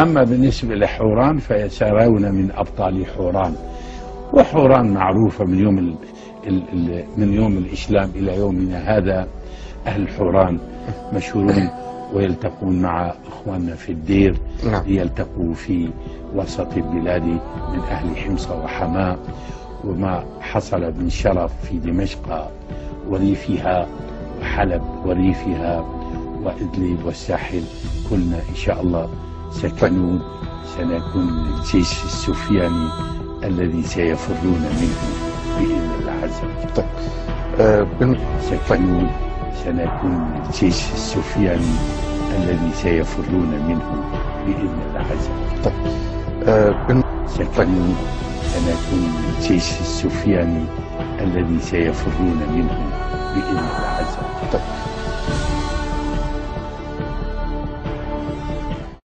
أما بالنسبة لحوران فيترون من أبطال حوران، وحوران معروفة من يوم الإسلام إلى يومنا هذا. أهل حوران مشهورون ويلتقون مع إخواننا في الدير، ليلتقوا في وسط البلاد من أهل حمص وحماة. وما حصل من شرف في دمشق وريفها وحلب وريفها وإدلب والساحل، كلنا إن شاء الله سنكون من الجيش السفياني الذي سيفرون منه بإذن الله عز وجل. سنكون من الجيش السفياني الذي سيفرون منه بإذن الله عز وجل. سنكون من الجيش السفياني الذي سيفرون منه بإذن الله عز وجل.